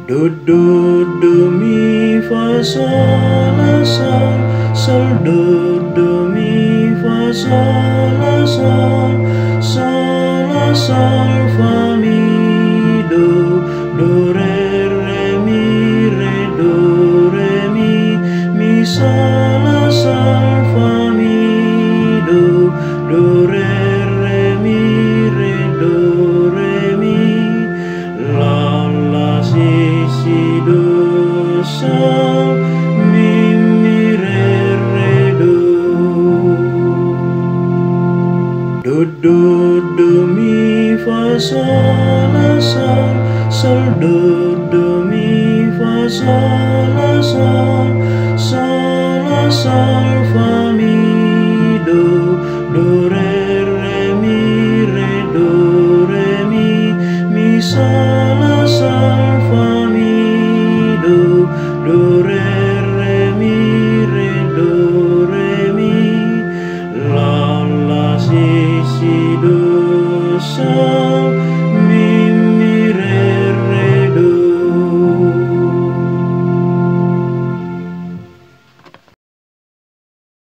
Do do do mi fa sol la sol, sol do do mi fa sol la sol, sol la sol fa mi do re mi sol la sol fa mi do re mi la la si do sol mi re do mi fa sol la sol, sol do mi fa sol la sol, sol la sol fa mi do re mi sol la sol fa mi do re mi, la la si do sol